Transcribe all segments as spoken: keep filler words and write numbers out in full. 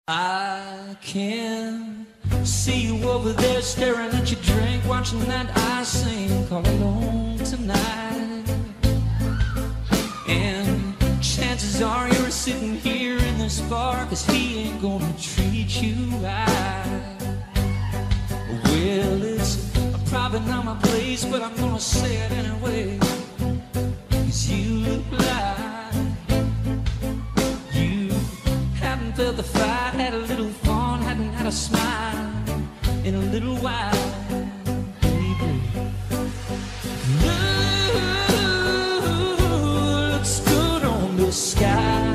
I can see you over there staring at your drink, watching that I sing all alone tonight. And chances are you're sitting here in this bar, 'cause he ain't gonna treat you right. Well, it's probably not my place, but I'm gonna say it anyway, 'cause you look like you haven't felt the fight, had a little fun, hadn't had a smile in a little while, baby. Looks good on the sky,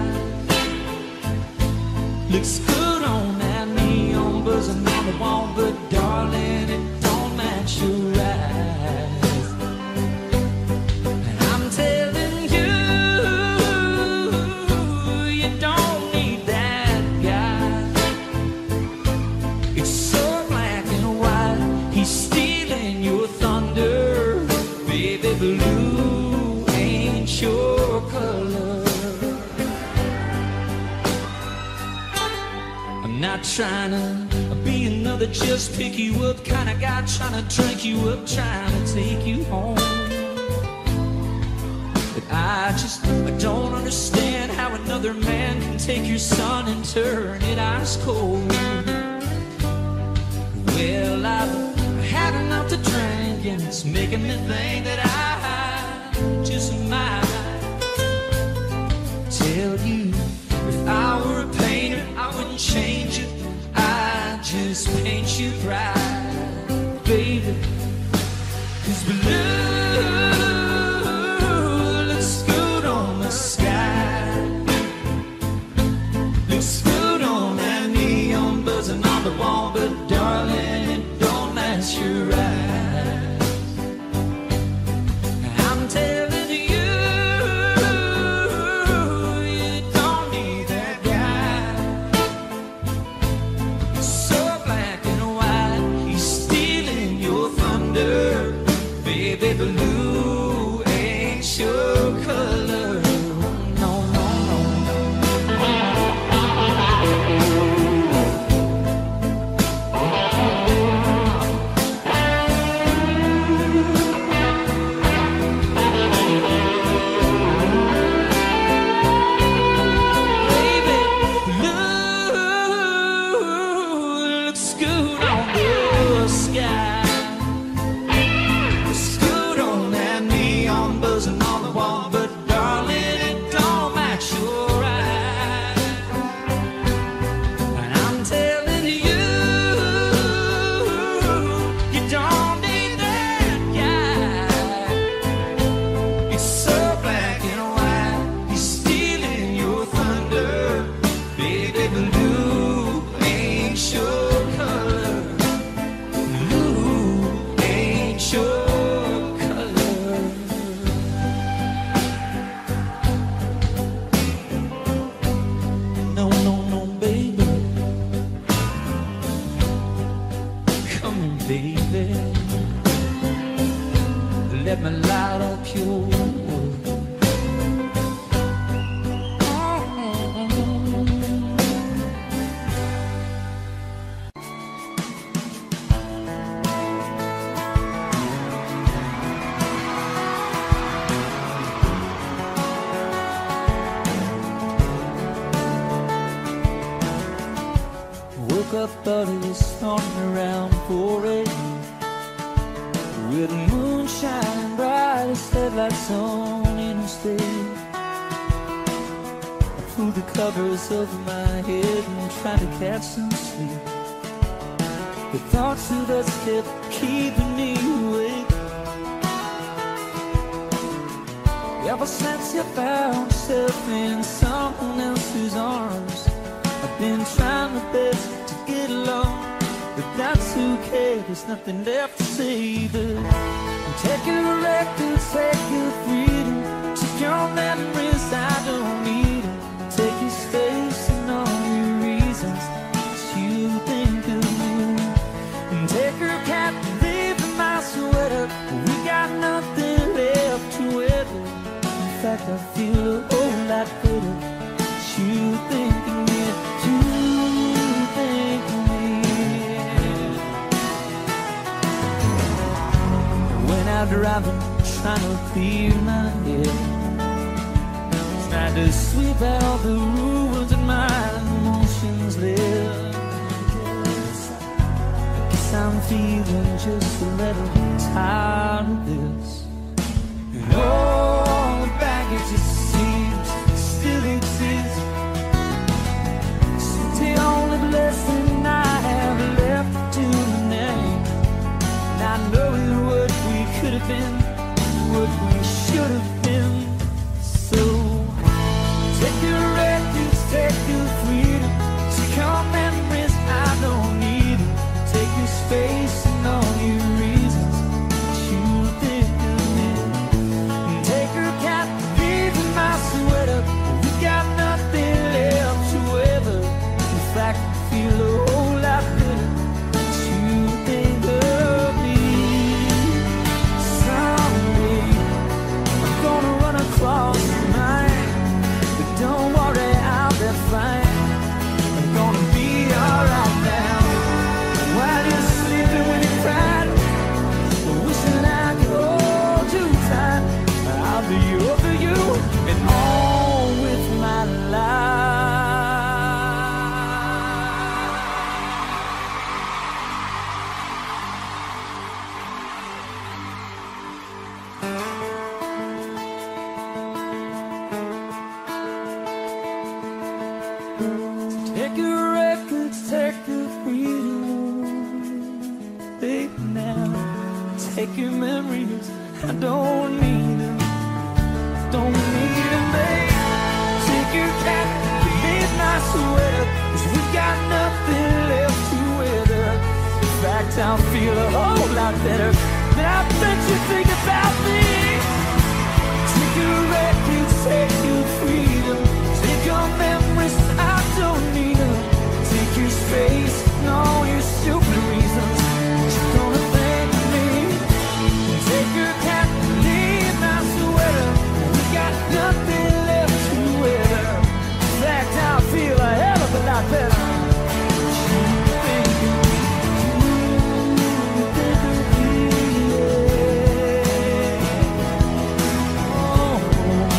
looks good on that neon buzzing on the wall, but darling, it don't match your eyes. And I'm telling you, you don't need that guy. It's so black and white, he's stealing your thunder. Baby blue ain't your color. I'm not trying to be another just pick you up kind of guy, trying to drink you up, trying to take you home. But I just I don't understand how another man can take your sun and turn it ice cold. Well, I've had enough to drink, and it's making me think that I just might tell you, if I were a painter, I wouldn't change it, I'd just paint you bright, baby. 'Cause blue looks good on the sky, looks good on that neon buzzing on the wall, but darling, it don't match your eyes. I'm telling you, you don't need that guy. It's so black and white, he's stealing your thunder. Baby blue ain't your color. No, no, no, no. Baby blue looks good on the sky, looks good on that neon buzzing on the wall, but darling, it don't match your eyes. And I'm telling you, you don't need that guy. It's so black and white, he's stealing your thunder. Baby blue ain't your color. Blue ain't your color. No, no, no, baby. Come on, baby. Let me light up your world. Woke up early this morning around four a m with the moon shining bright as headlights on interstate. I pulled the covers over my head and tried to catch some sleep. The thoughts of us kept keeping me awake. Ever since you found yourself in someone else's arms, I've been trying my best to get along, but that's okay, there's nothing left to say. But take your records, take your freedom, take your memories, I don't need them. Take your space and all your reasons that you think of me. And take her cat and leave in my sweater, we got nothing left to weather. In fact, I feel a whole lot better that you thinking it too. driving, trying to clear my head, trying to sweep out all the ruins that my emotions left. I guess I'm feeling just a little tired of this, and all the baggage it seems still exists. So the only blessing I have left to the name, not knowing what we could have been, what we should have been. So take your refuge, take your freedom, take your memories, I don't need them. Take your space and all your reasons that you think of me. And take your cat, leave in my sweater, we got nothing left to weather. In fact, I feel a whole lot better that you think of me. Someday I'm gonna run across the line, but don't worry, I'll be fine. I'm gonna be alright now. While you're sleeping when you cried, wishing I could hold you tight, I'll be over you and on with my life. Take your records, take your freedom, baby, now. Take your memories, I don't need them, don't need them, babe. Take your cat, leave my sweater, 'cause we got nothing left to weather. In fact, I'll feel a whole lot better than I bet you think about me. Take your records, take your freedom, take your memories, I don't need them. Take your space and all your stupid reasons that you're gonna thank me. Take your cat, leave my sweater, we got nothing left to wear. In fact, I feel a hell of a lot better. You think of me, you think of me, yeah. Oh.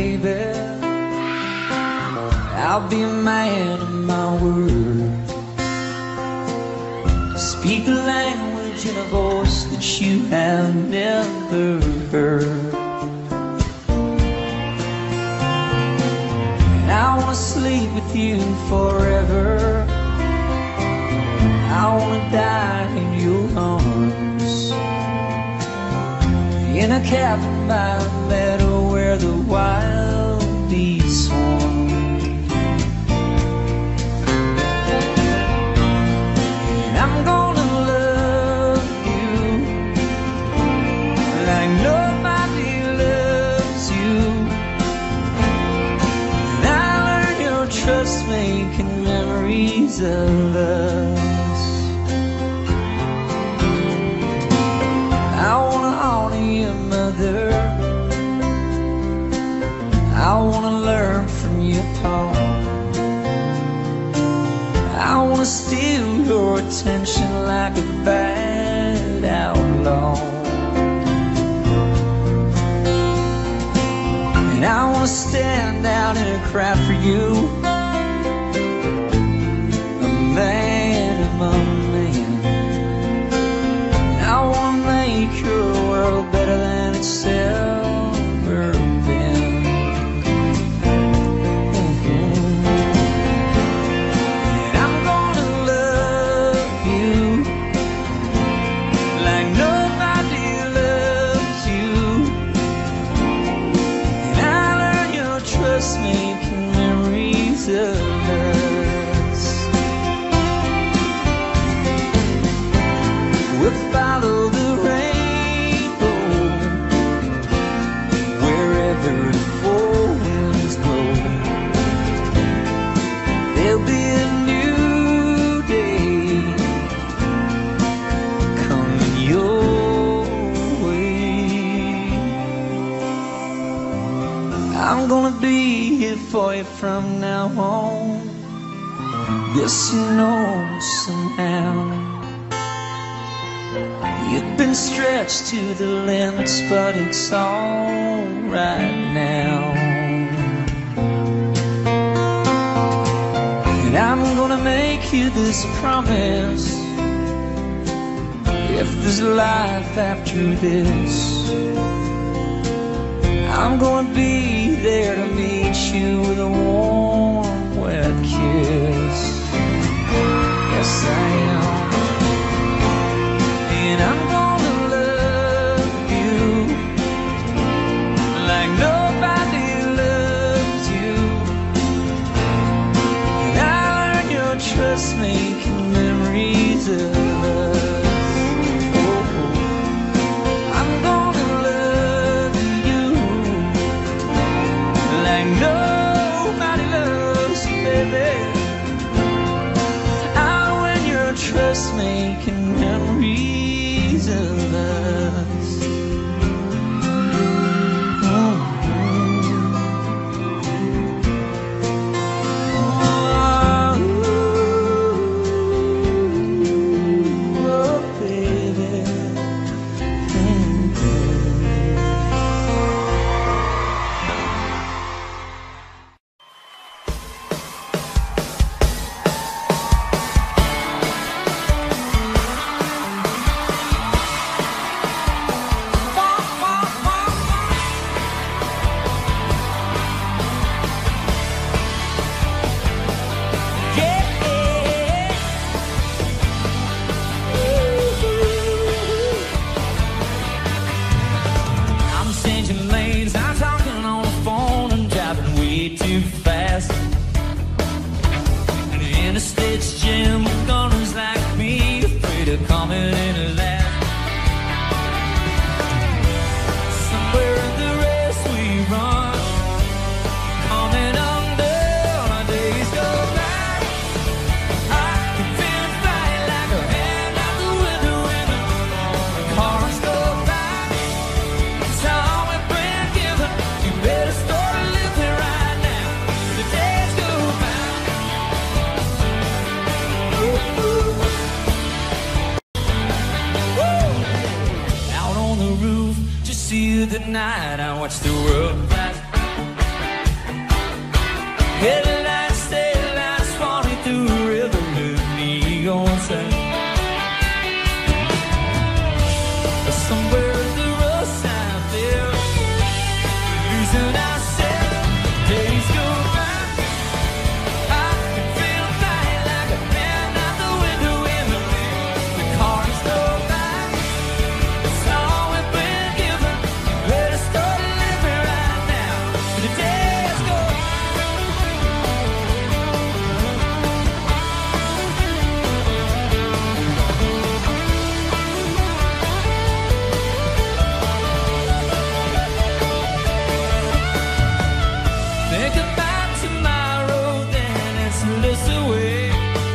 baby. I'll be a man of my word. Speak a language in a voice that you have never heard. And I wanna sleep with you forever. I wanna die in your arms, in a cabin by a meadow where the wild bees swarm. And I'm gonna love you like nobody loves you. And I learned your trust making memories of us. I wanna honor your mother. I wanna learn from your poem. I wanna steal your attention like a bad outlaw. And I wanna stand out in a crowd for you, a man among men. I wanna make your world better than it's ever been. Mm-hmm. And I'm gonna love you like nobody loves you. And I learn your trust making memories of us. We'll follow the rainbow wherever the four winds blow. There'll be a new day coming your way. I'm gonna be here for you from now on. Yes, you know somehow. You've been stretched to the limits, but it's all right now. And I'm gonna make you this promise: if there's life after this, I'm gonna be there to meet you with a warm, wet kiss. Yes, I am. And I'm gonna love you like nobody loves you. And I learned your trust making memories of us. Oh, I'm gonna love you like nobody loves you, baby. I learned your trust making memories of us. Oh, oh, oh, baby. the night, I watch the world pass. Headlights, taillights, falling through a river with neon signs. Somewhere at the roadside there, losing ourselves, days go by. I can feel the night like a band out the window in the wind. The cars go by. It's all we've been given. Better start living right now. The days go by. Think about tomorrow, then it's less away.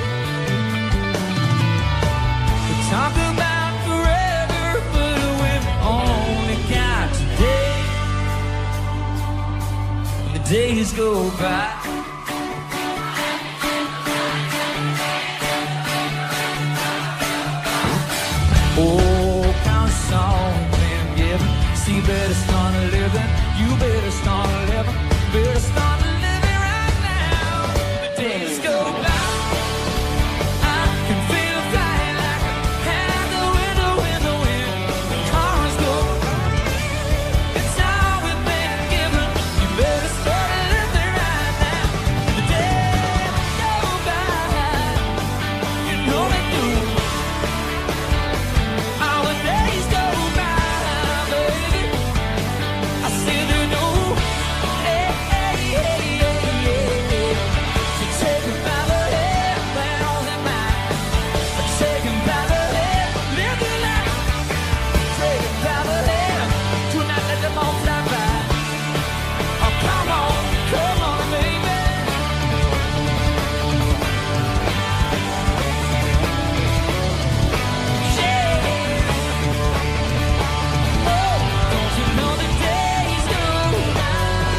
We talk about forever, but we've only got today. And the days go by. Oh, kind of song we've been given. So you better start living. You better start living. Better start living right now. The days go by. I can feel it flying like a hand the window in the wind. The cars go by. It's all we've been given. You better start living right now. The days go by. You know they do. All the days go by, baby. I see they do. Hey, hey, hey, hey, hey. So take me by the head, when all in mind. Take me by the head, live your life. Take me by the head, do not let them all fly by. Oh, come on, come on, baby. Yeah. Oh, don't you know the days go by?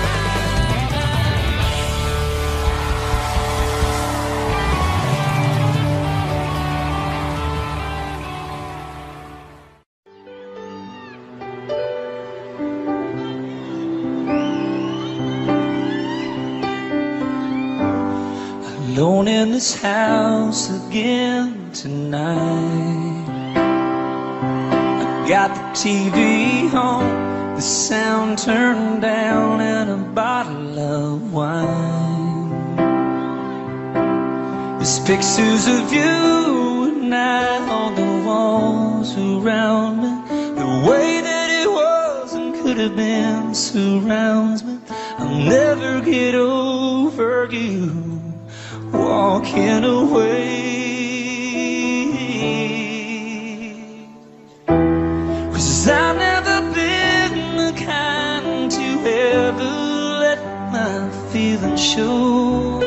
Alone in this house again tonight. I got the T V on, the sound turned down, and a bottle of wine. There's pictures of you and I on the walls around me. The way that it was and could have been surrounds me. I'll never get over you walking away. 'Cause I've never been the kind to ever let my feelings show.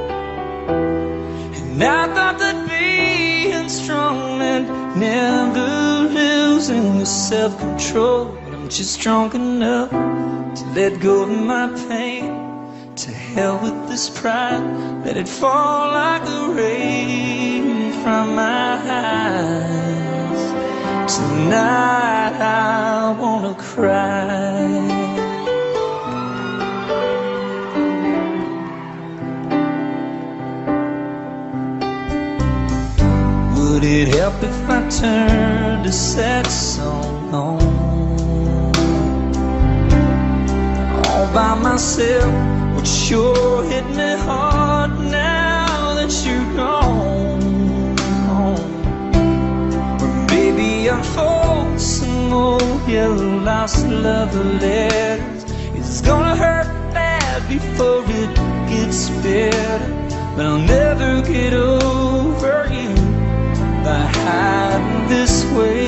And I thought that being strong meant never losing your self-control. But I'm just drunk enough to let go of my pain. To hell with this pride, let it fall like the rain from my eyes. Tonight I wanna cry. Would it help if I turned a sad song on all by myself? Would sure hit me hard now that you're gone. Or maybe unfold some more yellow lost love letters. It's gonna hurt bad before it gets better. But I'll never get over you by hiding this way.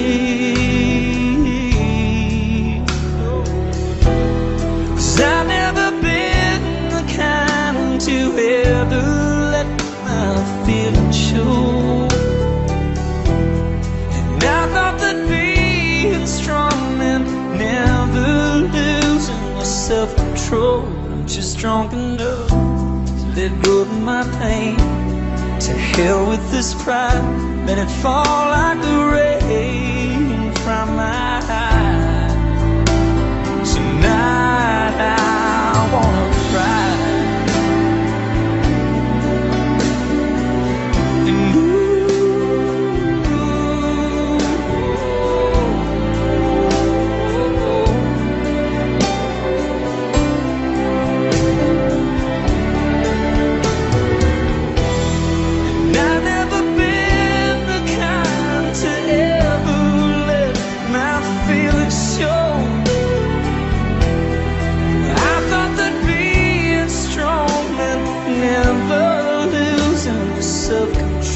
'Cause I've never been the kind to ever let my feelings show. And I thought that being strong meant never losing my self-control. I'm just drunk enough to let go of my pain. To hell with this pride, let it fall like the rain from my eyes. Tonight I wanna cry.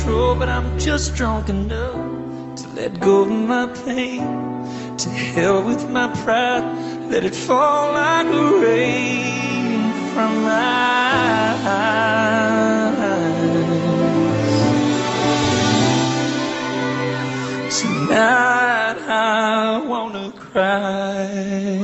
control, but I'm just drunk enough to let go of my pain. To hell with my pride, let it fall like rain from my eyes. Tonight I wanna cry.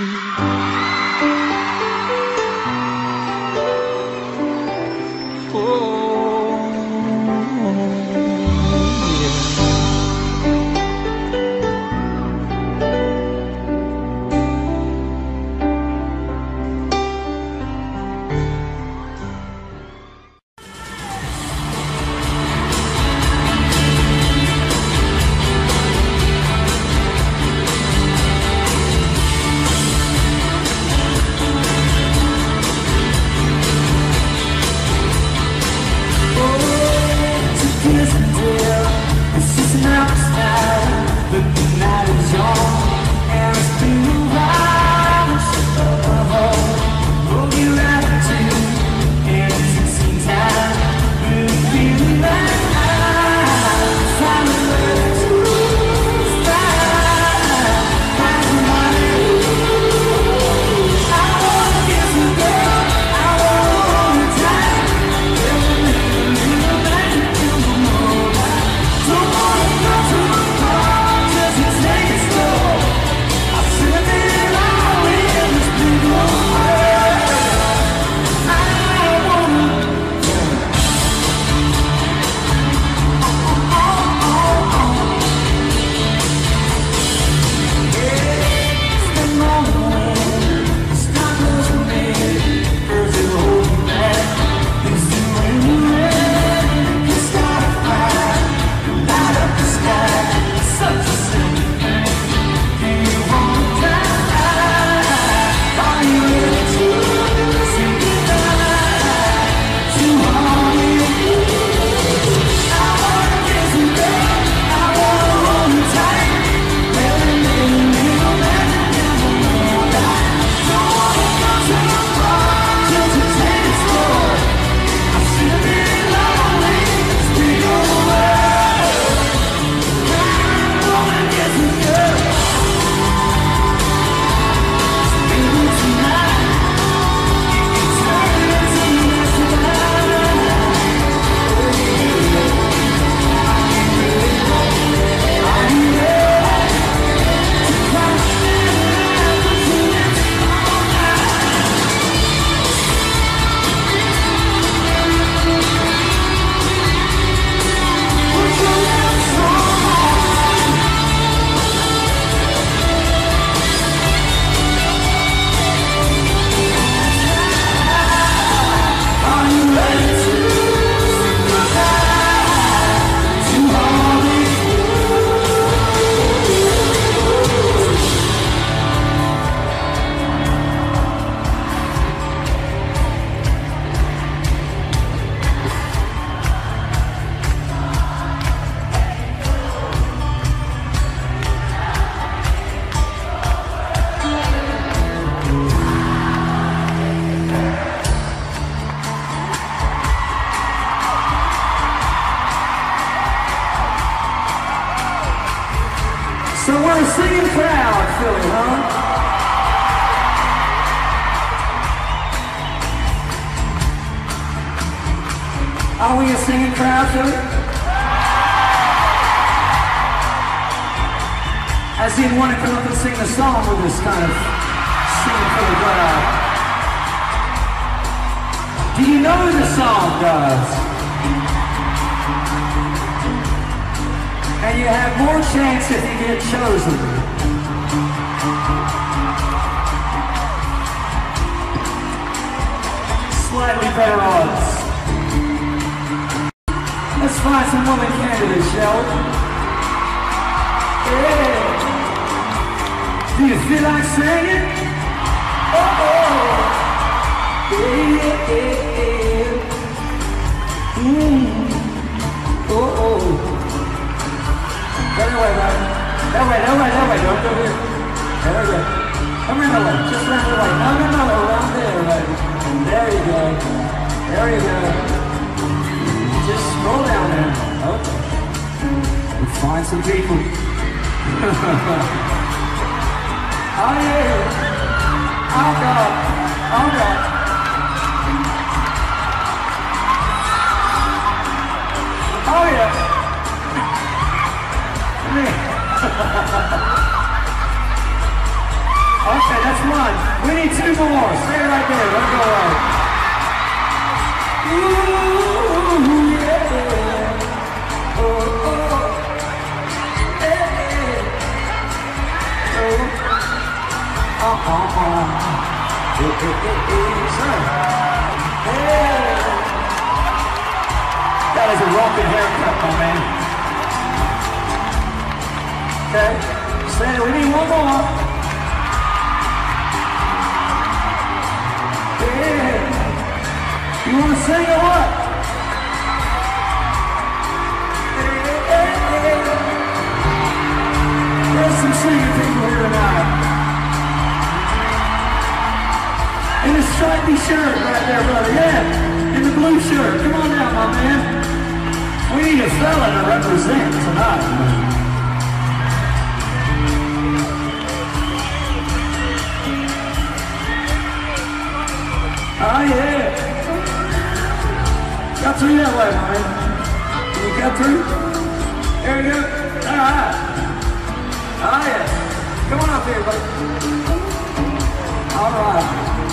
So we're a singing crowd, Philly, huh? Are we a singing crowd, Philly? I see you want to come up and sing the song with this kind of singing for the crowd. Do you know the song, guys? And you have more chance if you get chosen. Slightly better odds. Let's find some woman candidates, shall we? Yeah. Do you feel like singing? Oh, oh. Yeah, yeah, yeah. Mm. Oh, oh. That way, right? That way, that way, that way. Don't go here. There we go. Come around the way. Just around the way. No, no, no. Around there, right? There you go. There you go. Just roll down there. Okay. We'll find some people. Oh yeah. Oh God. Oh God. Oh yeah. Come here. Okay, that's one. We need two more. Stay right there. Let's go right. Ooh, yeah. Oh, oh. Hey, hey. Oh. Uh, uh, uh. Hey, hey, hey, hey. Sir. Hey. That is a rocking haircut, my man. Okay. Stay. We need one more. You want to sing or what? There's some singing people here tonight. In a stripy shirt right there, brother. Yeah, in the blue shirt. Come on down, my man. We need a fella to represent tonight, man. Oh, yeah. Got through that way, man. You got through? There you go. All right. Oh, yeah. Come on up here, buddy. All right.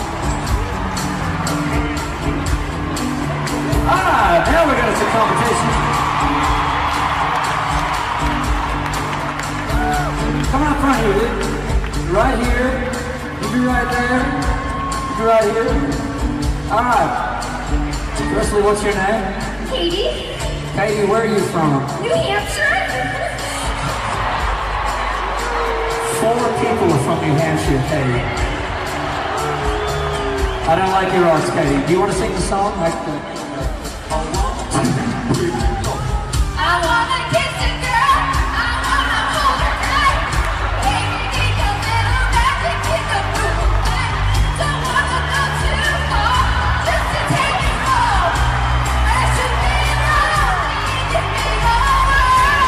All right. Now we're going to some competition. Come on up front here, dude. Right here. You be right there. You be right here. All right. Firstly, what's your name? Katie. Katie, where are you from? New Hampshire. Four people are from New Hampshire, Katie. I don't like your arts, Katie. Do you want to sing the song? Like the... I wanna kiss a girl. I wanna hold her tight. Baby, need a little magic in the moonlight. Don't wanna go too far, just to take it slow. There should be love, need to be over.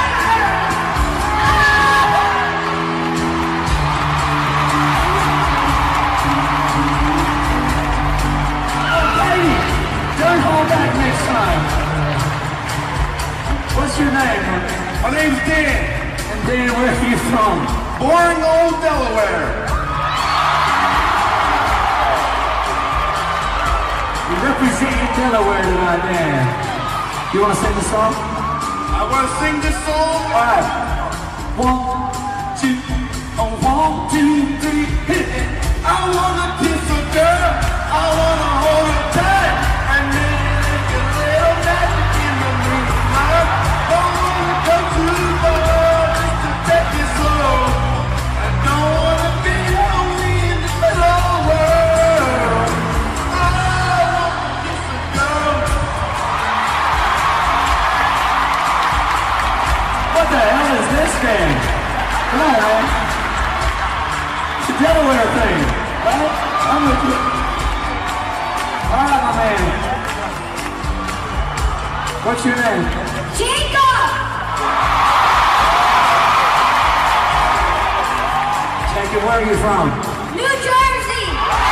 Katie, don't hold back next time. What's your name? My name's Dan. And Dan, where are you from? Boring old Delaware. You represent Delaware tonight, Dan. You want to sing the song? I want to sing this song. All right. One, two, oh, one, two, three, hit it. I want to kiss a girl. I want to hold her tight. And then make a little magic in the moonlight. Don't want to go too far, just to take it slow. I don't want to be lonely in the middle world. I want to kiss a girl. What the hell is this thing? Come on, man. It's a Delaware thing. Right? I'm with you. All right, my man. What's your name? Jacob. Jacob, where are you from? New Jersey.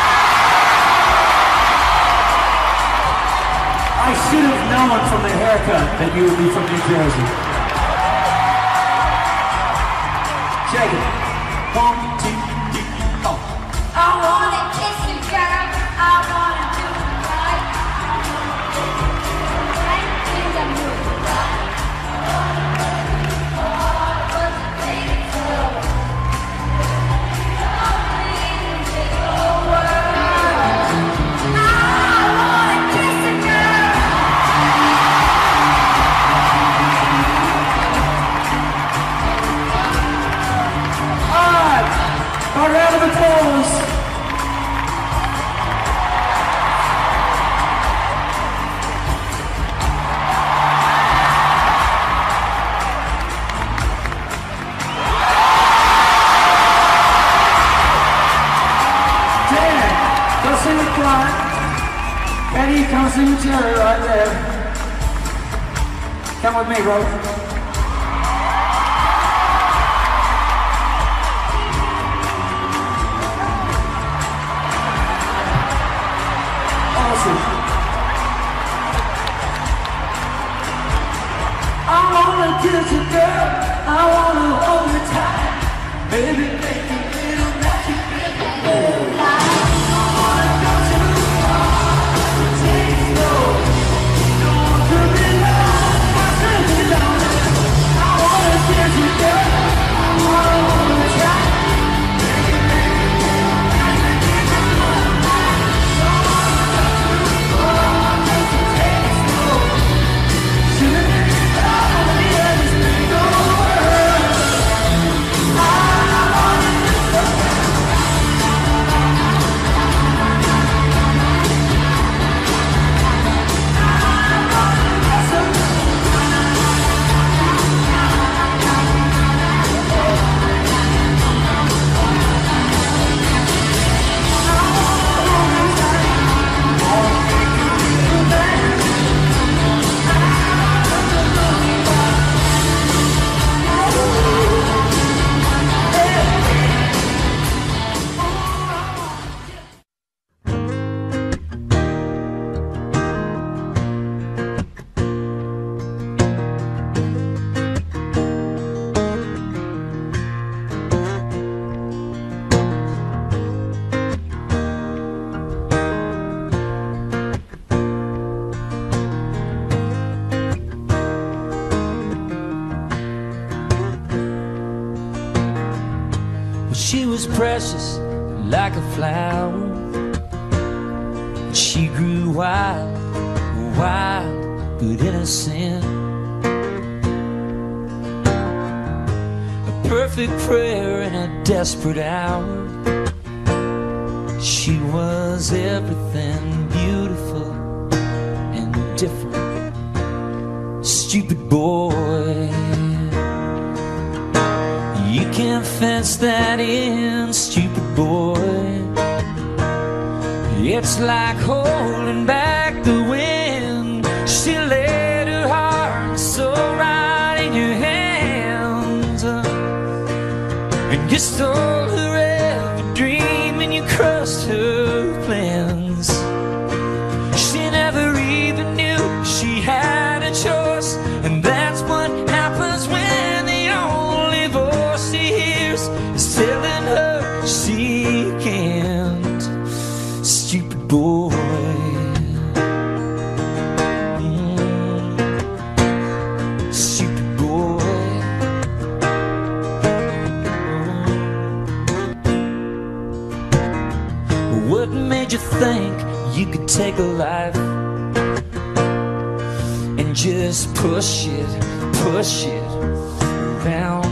I should have known from the haircut that you would be from New Jersey. Jacob, one, two, three, go. I wanna kiss you, girl. I wanna do it right. Right in the moonlight. Oh, but to take it slow. Only in the whole world. I wanna kiss a girl. All right, a round of applause. Dan, go sing with Brian. Eddie, come sing with Jerry right there. Come with me, Rose. Awesome. I wanna kiss you, girl. I wanna hold you tight. Baby, make a little magic in the moonlight. I wanna go too far, take it slow. Don't want to be lost, I said you don't. I wanna kiss you, girl. I wanna hold you tight. Baby, make a little magic in the moonlight. Don't wanna go too far, just take it slow. Shouldn't it be love, yeah, this big old world. I wanna kiss you. She was precious like a flower. She grew wild, wild but innocent. A perfect prayer in a desperate hour. She was everything beautiful and different. Stupid boy, you can't fence that in, stupid boy. It's like holding back the wind. She laid her heart and soul right in your hands, and you stole her every dream and you crushed her plans. She never even knew she had a choice, and that's what happens when the only voice she hears is telling her she can't. Stupid boy. Mm. Stupid boy. Mm. What made you think you could take a life and just push it, push it around?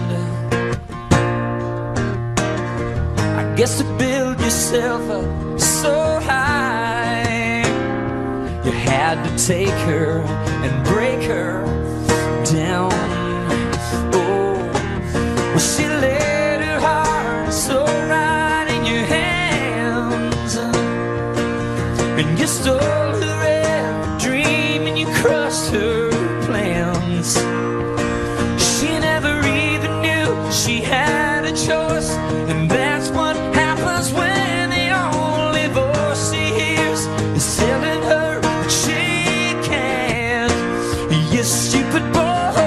I guess to build yourself up so high, you had to take her and break her down. Oh, well, she laid her heart so right in your hands, and you stole her every dream and you crushed her plans. She never even knew she had a choice, and that's what happens when the only voice she hears is telling her that she can't. You stupid boy.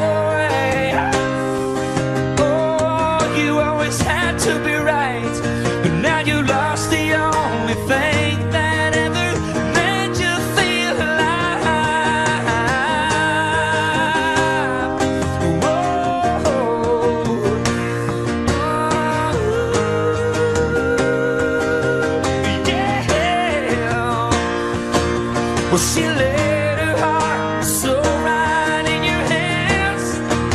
Oh, you always had to be right, but now you lost the only thing that ever made you feel alive. Well, she laid her heart so right in your hands,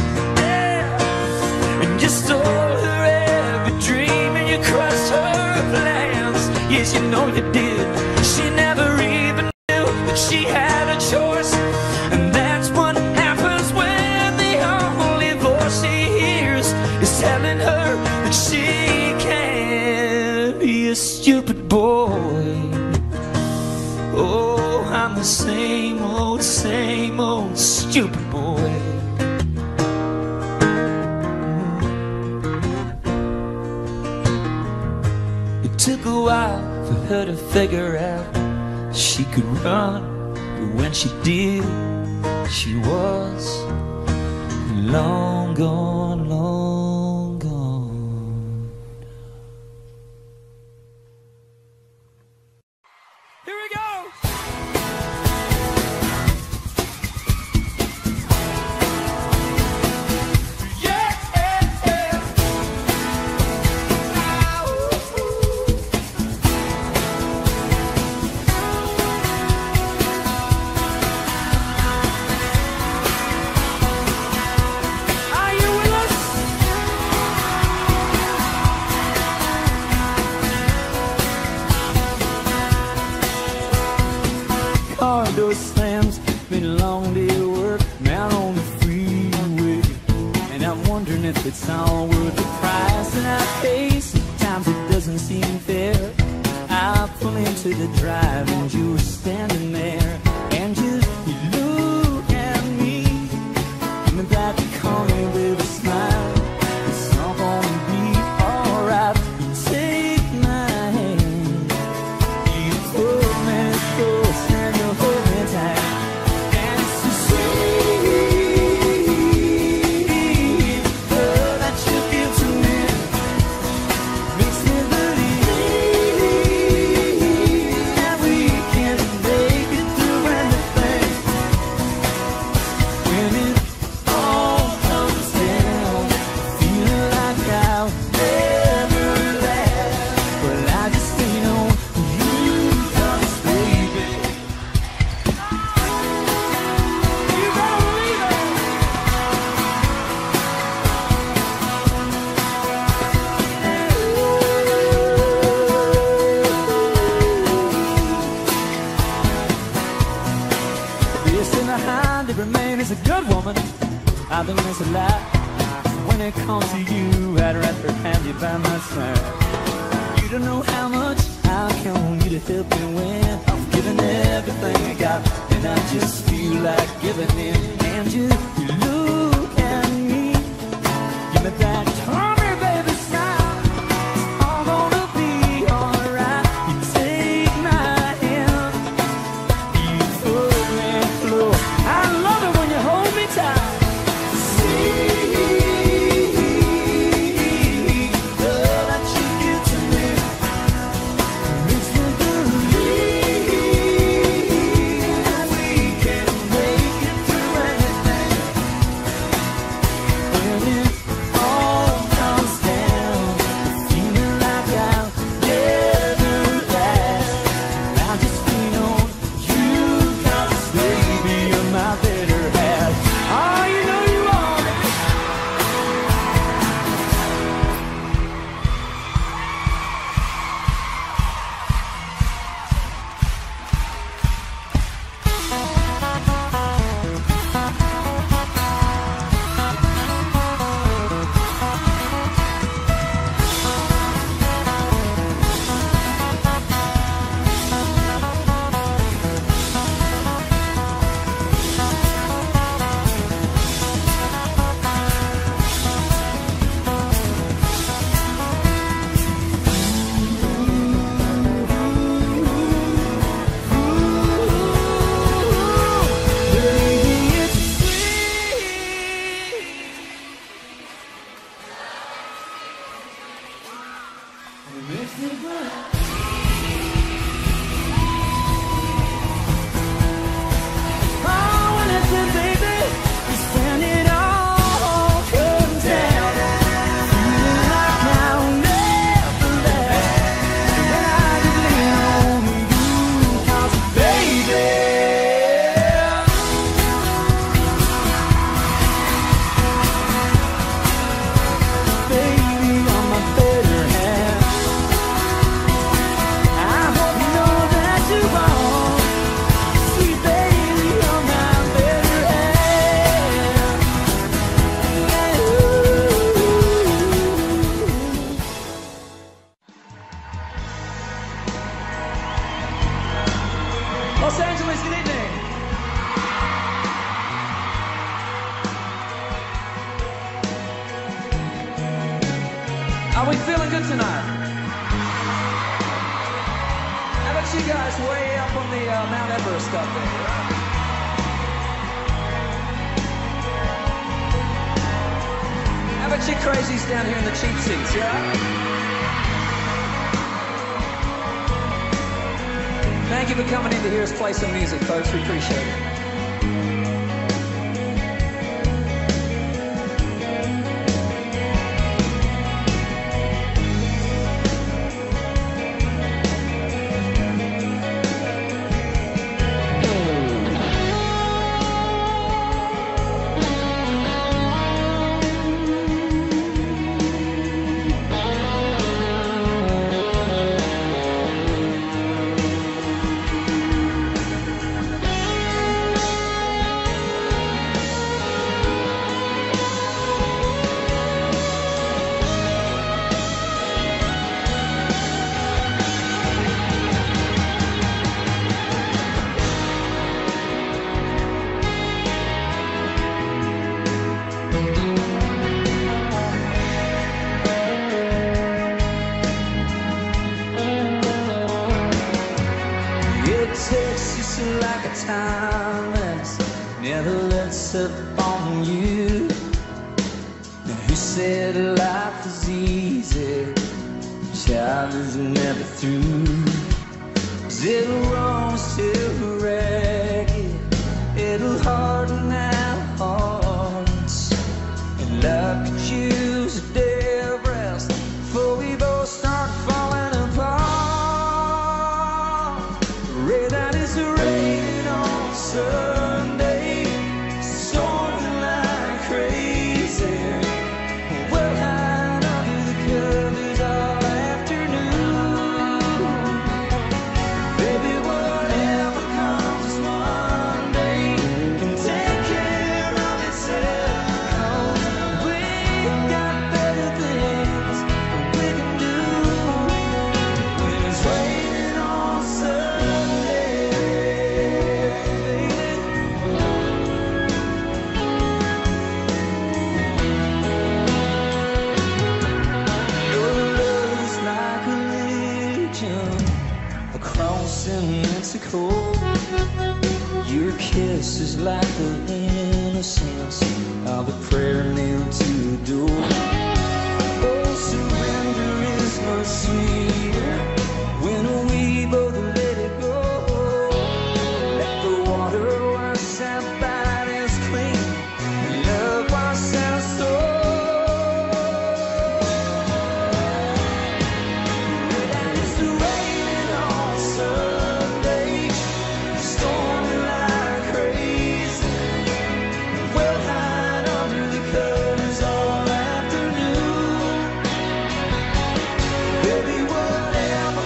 yeah. And you stole her every dream and you crushed her plans. Yes, you know you did. She never even knew that she had a choice, and that's what happens when the only voice she hears is telling her that she can't. Be a stupid boy. Oh, I'm the same old, same old stupid boy. her to figure out she could run, but when she did, she was long gone, long gone. Here we go! Car door slams, been a long day at work, now on the freeway, and I'm wondering if it's all worth the price that I pay. Sometimes it doesn't seem fair. I pull into the drive and you were standing there, and you, you look at me in the back corner with a smile. It's all gonna be alright. You take my hand, you pull me close and you hold me tight, and it's so sweet. The love that you give to me makes me believe that we can make it through anything. When it all comes down, feeling like I'll never last. Well, I just lean on you, 'cause baby, you better believe it. Missing behind every man is a good woman. I've been missing a lot. When it comes to you, I'd rather have you by my side. You don't know how much I count on you to help me when I'm giving everything I got, and I just feel like giving in. And you, you look at me, give me that hungry baby smile. It's all gonna be alright. You take my hand, you pull me close. I love it when you hold me tight. See the love that you give to me makes me believe that we can make it through anything. When it all comes down, feeling like I'll never last. I just lean on you, 'cause baby, you're my better half. Oh, you know you are. Baby, it's sweet. It makes me burn. Oh, when I said, baby, it's when it all comes down, feeling like I'll never last. When I just lean on you, 'cause baby, baby, you're my better half. I hope you know that you are. Sweet baby, you're my better half. Los Angeles, good evening. Are we feeling good tonight? you guys way up on the uh, Mount Everest up there. How about you crazies down here in the cheap seats, yeah? Thank you for coming in to hear us play some music, folks. We appreciate it. Texas is like a time that's never lets up on you. Now who said life is easy? Child is never through. 'Cause it'll roll still ragged, it'll harden our hearts, and love could use a day of rest before we both start falling apart. Pray that it's raining on Sunday, storming like crazy. We'll hide under the covers all afternoon. Baby, whatever comes Monday can take care of itself. We got better things we can do when it's raining on Sunday. Your love's like a legion across in Mexico. Your kiss is like the innocence of a prayer nailed to a door. Oh, surrender is much sweeter when we both let it go. Let the water wash our bodies clean, and love wash our soul. And it's raining on Sunday, storming like crazy. We'll hide under the covers all afternoon. Baby, whatever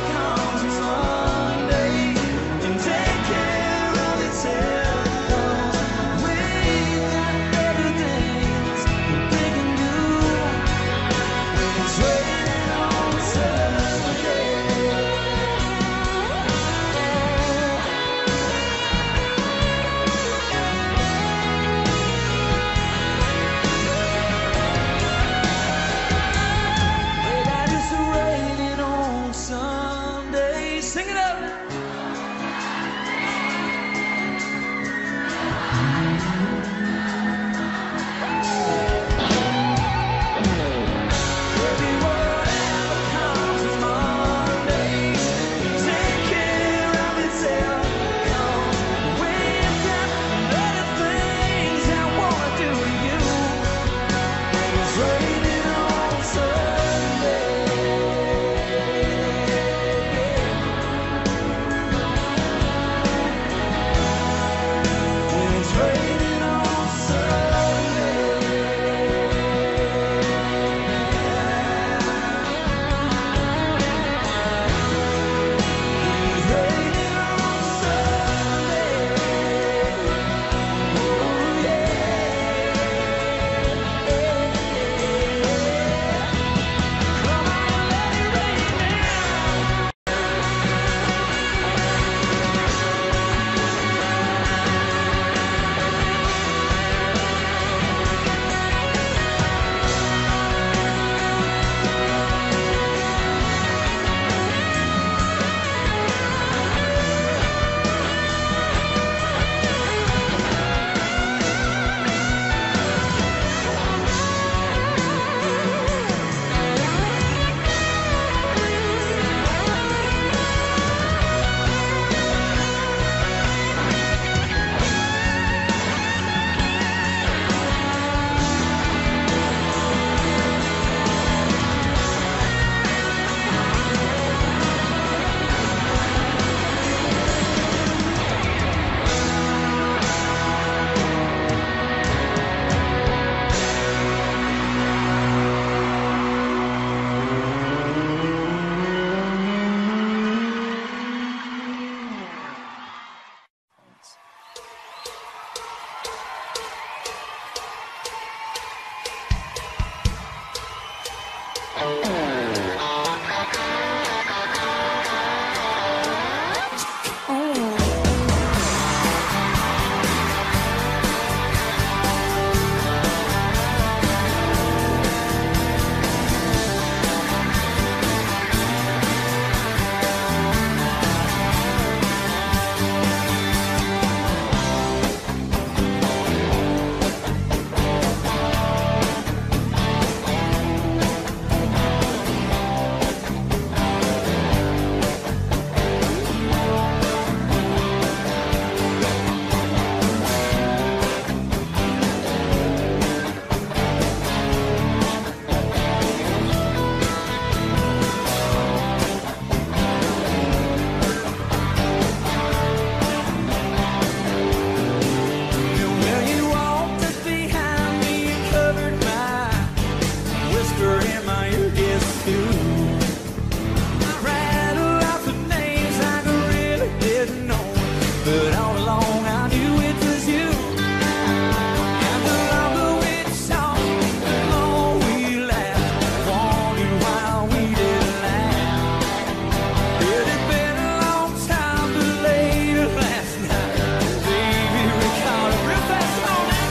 along, I knew it was you. And the longer we talked, the more we laughed. Wondered why we didn't laugh. It had been a long time, but later last night, baby, we caught it real fast on it.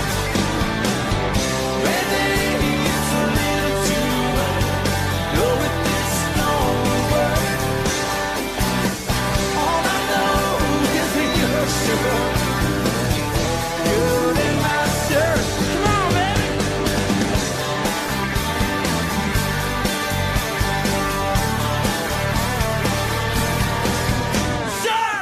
Baby, it's a little too late. Know if this is gonna work. All I know is that you're sure. Good in my shirt. Come on, baby. Sure.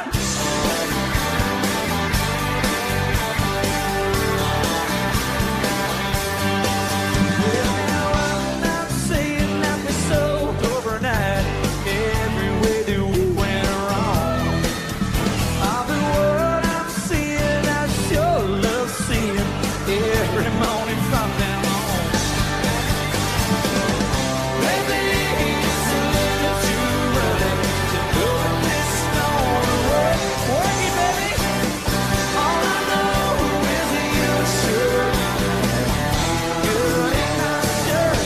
Well, now I'm not saying that we sold overnight every way that we went wrong. Ah, but what I'm seeing, I sure love seeing every morning from now on. Baby, it's a little too early to know if this is gonna work. Work it, baby. All I know is that you're sure. Good in my shirt.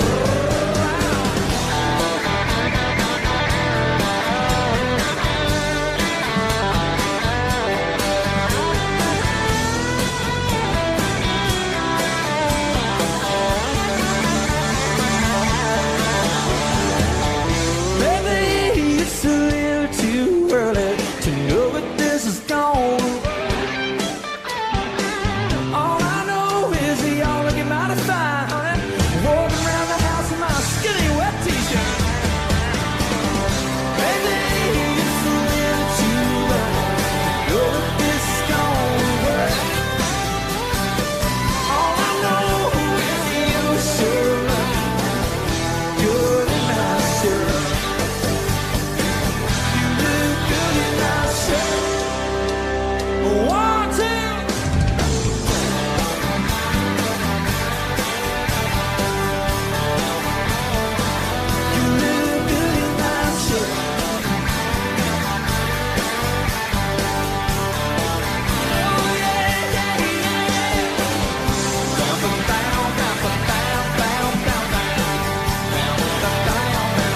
Baby, it's a little too early to know if this is gonna work. All I know is that y'all looking mighty fine, honey. Walking around the house in my skinny wet t-shirt. Baby, it's a little too early to know if this is gonna work. All I know is that you're sure good in my shirt. You look good in my shirt. One, two. You look good in my shirt. Oh yeah, yeah, yeah. Bam, bam, bam, bam, bam, bam, bam, bam. Bam, bam, bam, bam,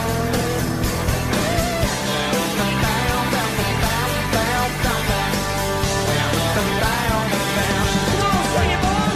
bam, bam, bam, bam, bam, bam, bam. Bam, bam, bam, bam, bam. Come on, sing it, boy.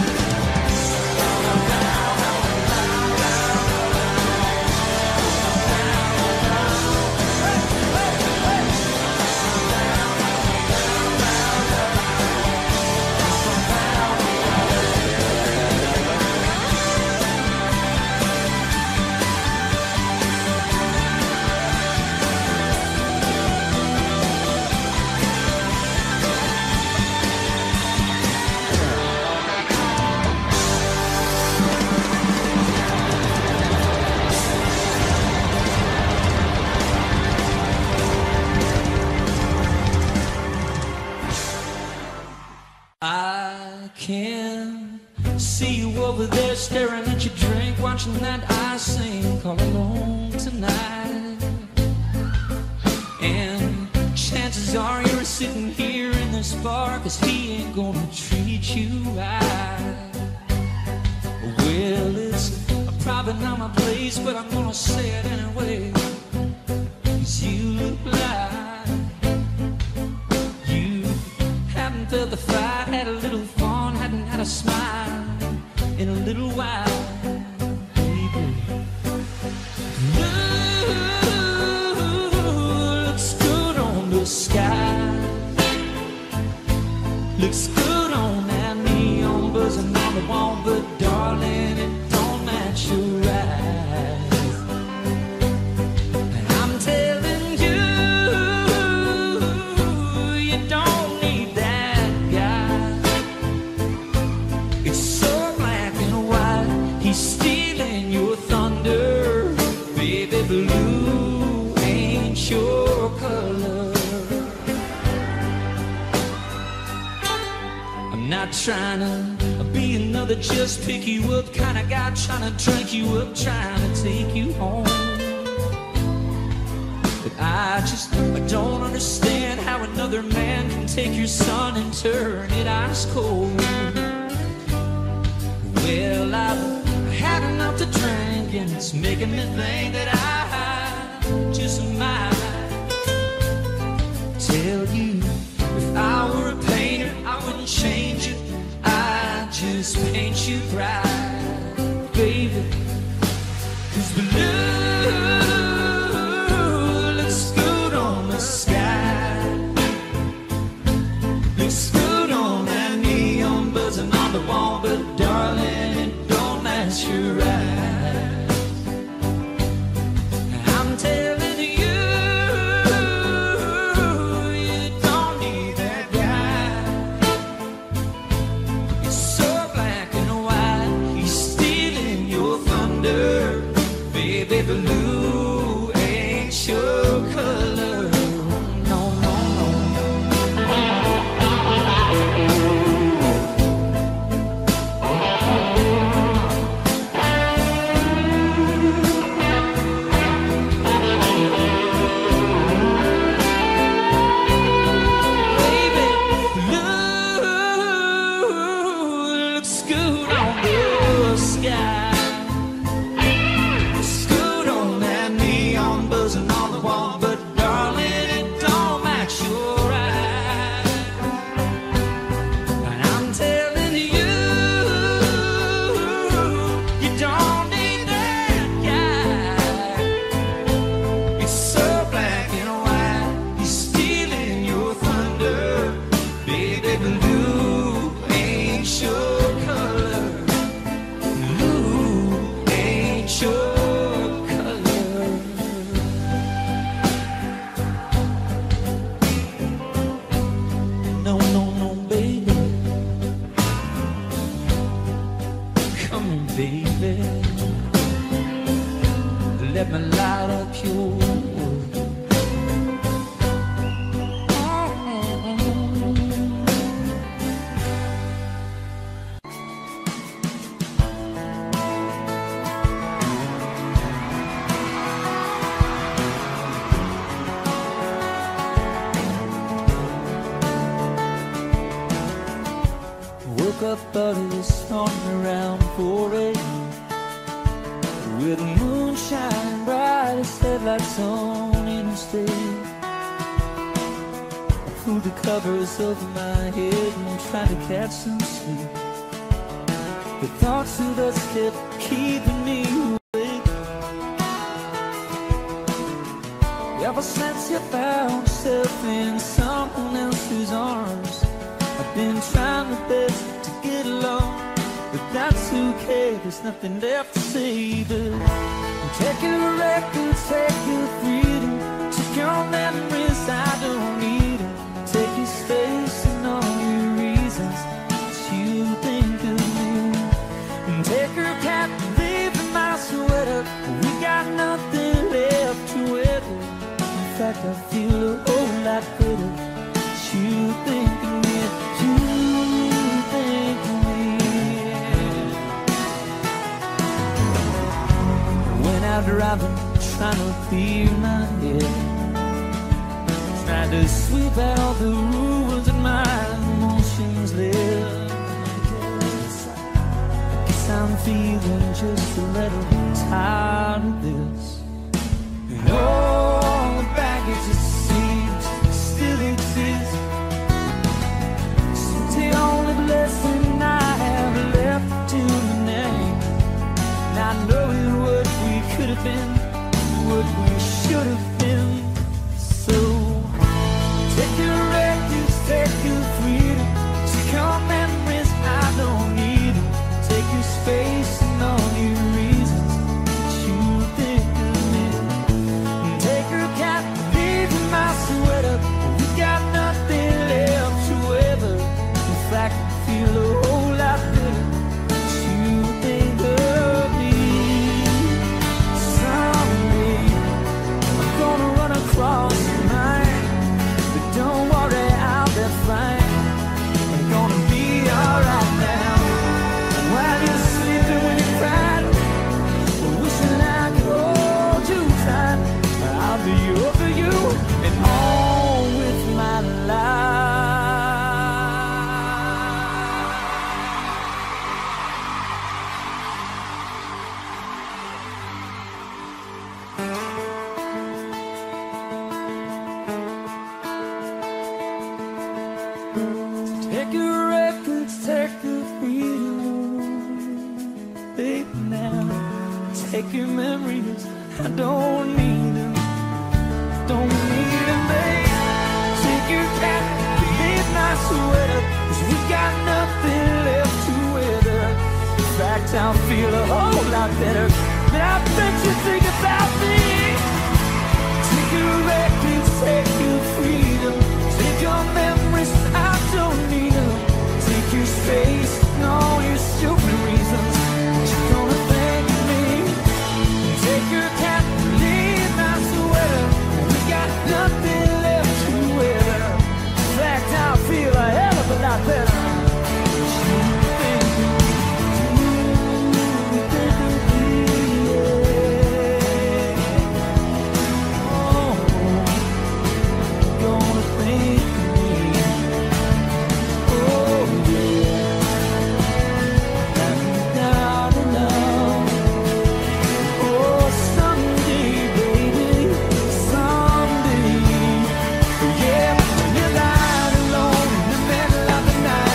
I can see you over there staring at your drink, watching that I sing all alone tonight. And chances are you're sitting here in this bar, 'cause he ain't gonna treat you right. Well, it's probably not my place, but I'm gonna say it anyway. 'Cause you look like you haven't felt the fight, had a little fun, hadn't had a smile in a little while, baby. Looks good on the sky, looks good on that neon buzzing on the wall, but darling, it don't match your eyes. And I'm telling you, you don't need that guy. It's so black and white, he's stealing your thunder. Baby, blue ain't your color. I'm not trying to be another just pick you up kind of guy, trying to drink you up, trying to take you home. But I just I don't understand how another man can and take your sun and turn it ice cold. Well, I've had enough to drink, and it's making me think that I just might tell you, if I were a painter, I wouldn't change it, I'd just paint you bright, baby. 'Cause blue looks good on the sky, looks good on that neon buzzing on the wall, but darling, it don't match your eyes. I'm telling you, you don't need that guy. It's so black and white, he's stealing your thunder. Baby, blue ain't your color. No, no, no. Baby, blue looks good on the sky. Buzzing on the wall, but darling, it don't match your eyes. And I'm telling you, you don't need that guy. It's so black and white, he's stealing your thunder. Baby, blue ain't your color. Blue ain't your baby, let me light up your world. Woke up early this morning around four a m with the moon shining bright as headlights on interstate. I pulled the covers over my head and tried to catch some sleep. The thoughts of us kept keeping me awake. Ever since you found yourself in someone else's arms, I've been trying my best to get along, but that's okay, there's nothing left to say but take your records, take your freedom, take your memories, I don't need them. Take your space and all your reasons that you think of me. And take her cat, leave in my sweater, we got nothing left to weather. In fact, I feel a whole lot better that you think of me. You think of me. Went out driving, trying to clear my head, trying to sweep out the ruins that my emotions left. I guess, I guess I'm feeling just a little tired of this, and all the baggage it seems still exists. The only blessing I have left to the name, not knowing what we could have been, what we should have been. So take your refuge, take your freedom, take your memories, I don't need them. Take your space and all your reasons that you think of me. And take your cat, leave in my sweater, we got nothing left to ever. I can feel a whole lot better that you think of me. Someday Take your records, take your freedom, baby, now. Take your memories, I don't need them, don't need them, babe. Take your cat, midnight sweater, 'cause we got nothing left to weather. In fact, I feel a whole lot better, but I bet you think about me. Take your records, take your freedom, take your memories, I don't need them. Take your space and all your stupid reasons, you're gonna thank me. Take your cat, leave my sweater, we got nothing left to wear. In fact, I feel a hell of a lot better. Night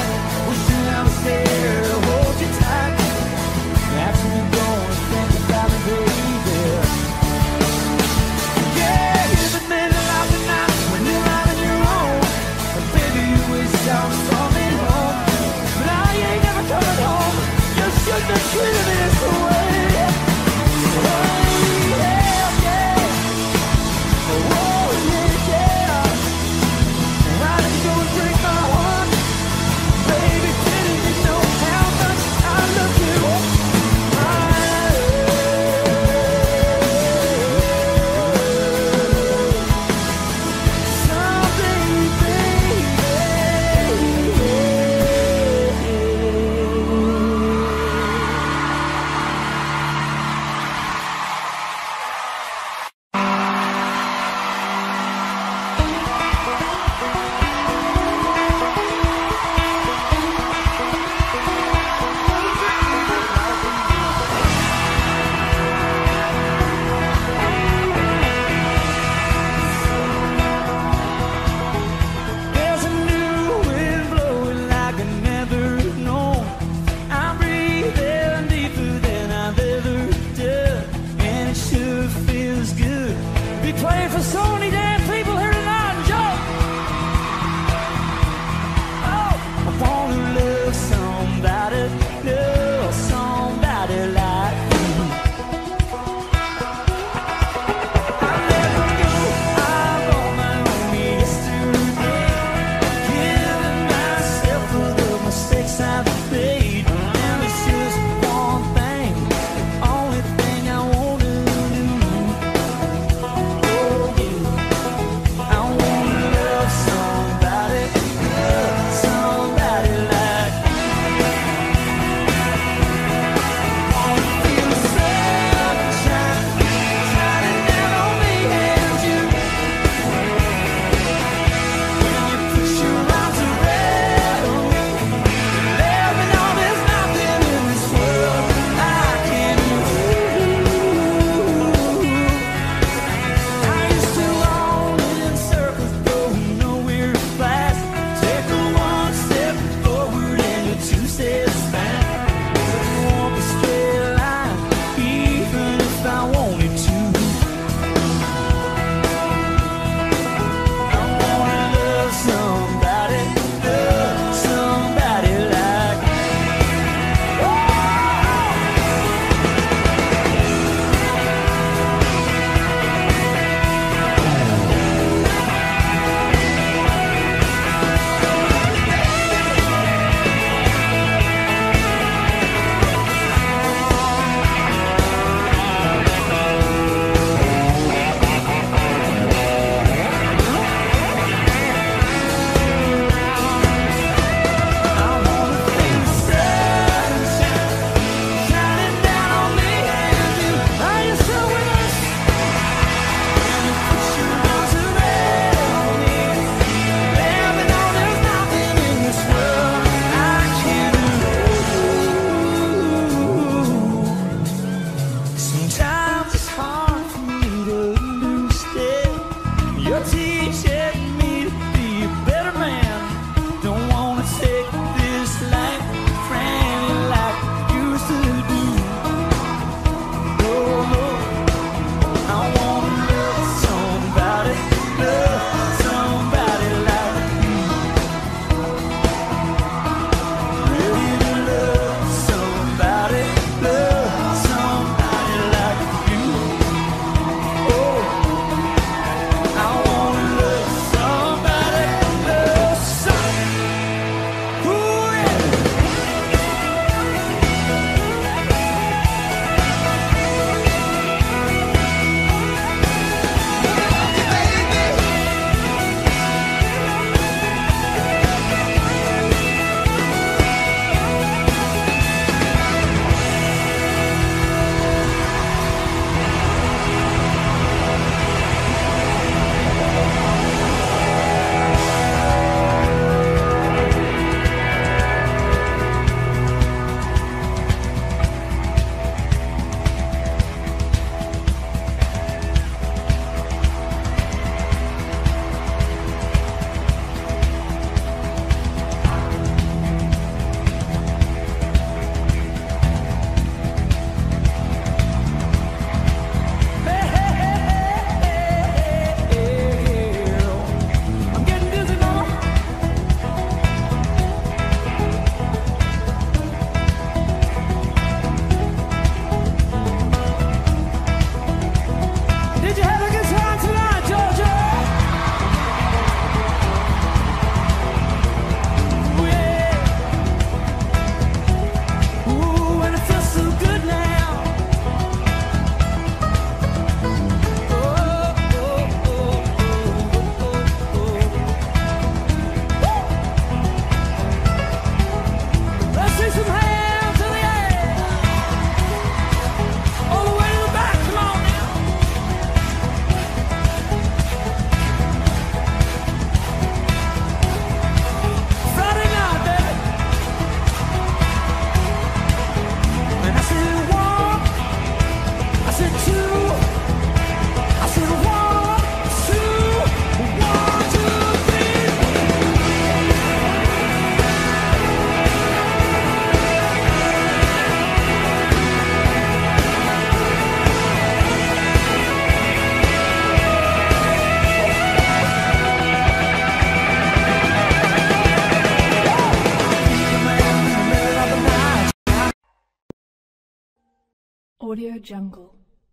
Audio Jungle.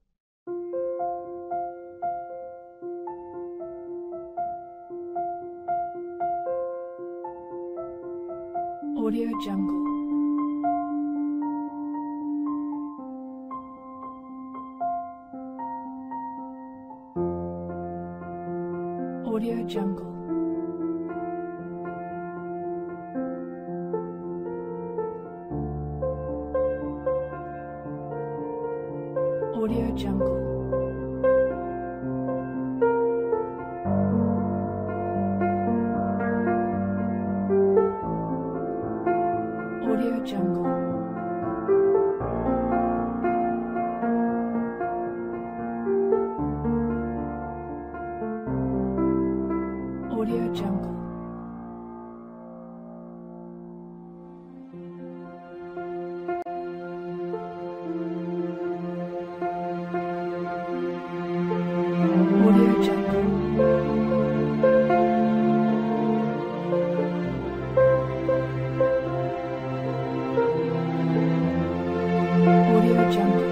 Audio Jungle. Audio Jungle. Audio Jungle. Audio Jungle. Audio Jungle. Audio Jungle. Audio Jungle.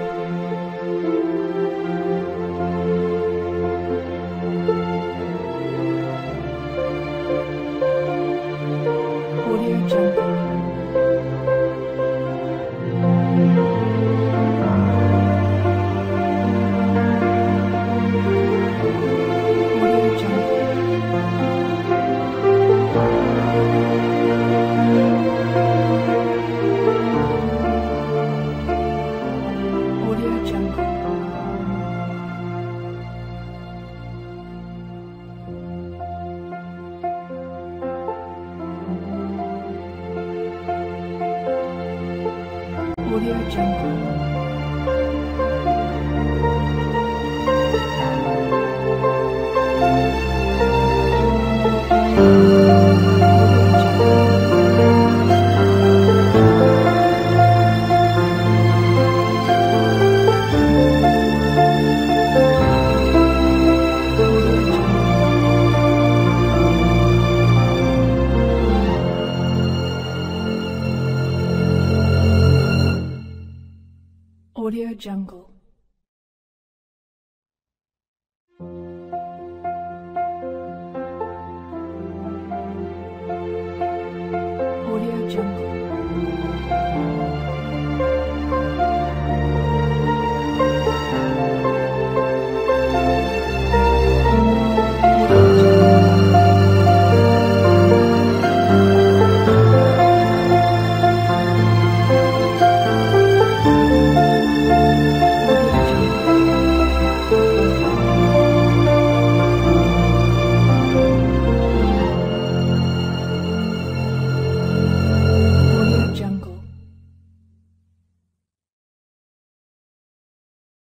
Audio Jungle. Audio Jungle. Audio Jungle. Audio Jungle. Audio Jungle. Audio Jungle.